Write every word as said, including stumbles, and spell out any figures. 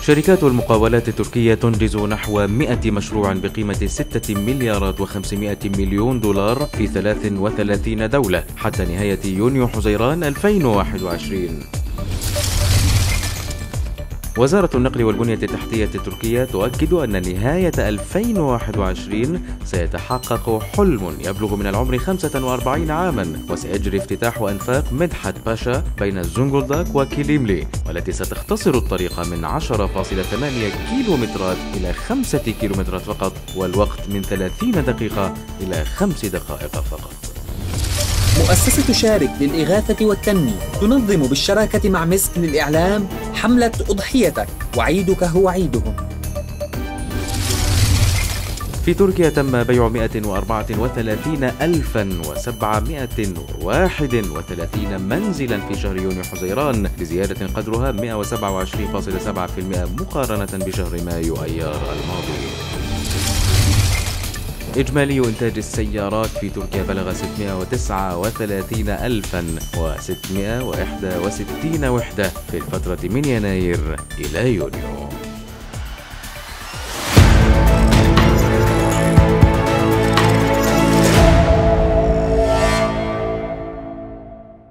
شركات المقاولات التركية تنجز نحو مئة مشروع بقيمة ستة مليارات وخمسمائة مليون دولار في ثلاث وثلاثين دولة حتى نهاية يونيو حزيران ألفين وواحد وعشرين. وزارة النقل والبنية التحتية التركية تؤكد أن نهاية ألفين وواحد وعشرين سيتحقق حلم يبلغ من العمر خمسة وأربعين عاما، وسيجري افتتاح أنفاق مدحت باشا بين زونغولداك وكيليملي، والتي ستختصر الطريق من عشرة فاصلة ثمانية كيلومترات إلى خمسة كيلومترات فقط، والوقت من ثلاثين دقيقة إلى خمس دقائق فقط. مؤسسة شارك للإغاثة والتنمية تنظم بالشراكة مع مسك للإعلام حملة أضحيتك وعيدك هو عيدهم. في تركيا تم بيع مئة وأربعة وثلاثين ألفا وسبعمائة وواحد وثلاثين منزلا في شهر يونيو حزيران، بزيادة قدرها مئة وسبعة وعشرين فاصلة سبعة بالمئة مقارنة بشهر مايو أيار الماضي. إجمالي إنتاج السيارات في تركيا بلغ ستمائة وتسعة وثلاثين ألفا وستمائة وواحد وستين وحدة في الفترة من يناير إلى يونيو.